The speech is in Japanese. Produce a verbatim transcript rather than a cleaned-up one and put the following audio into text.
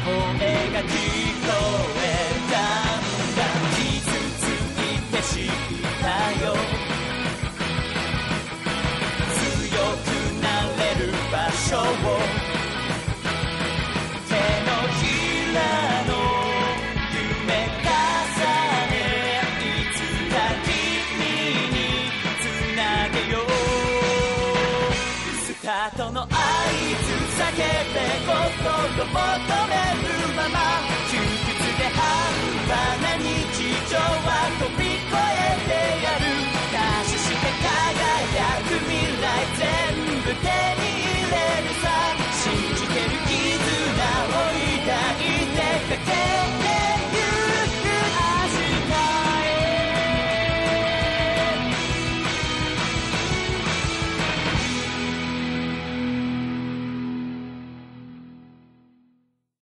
声が聞こえたんだ。傷ついて知ったよ。強くなれる場所を手のひらの夢重ね、いつか君につなげよう。スタートの合図叫べ、心を求めるまま窮屈で半端な日常は